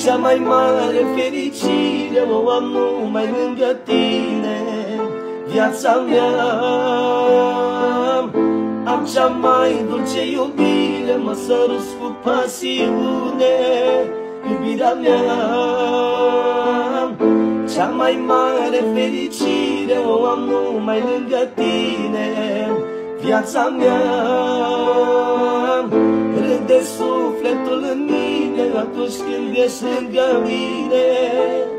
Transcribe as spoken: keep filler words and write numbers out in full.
Cea mai mare fericire o am numai lângă tine, viața mea. Am cea mai dulce iubire, mă săruți cu pasiune, iubirea mea. Cea mai mare fericire o am numai lângă tine, viața mea. Râde sufletul în mine atunci când ești lângă mine.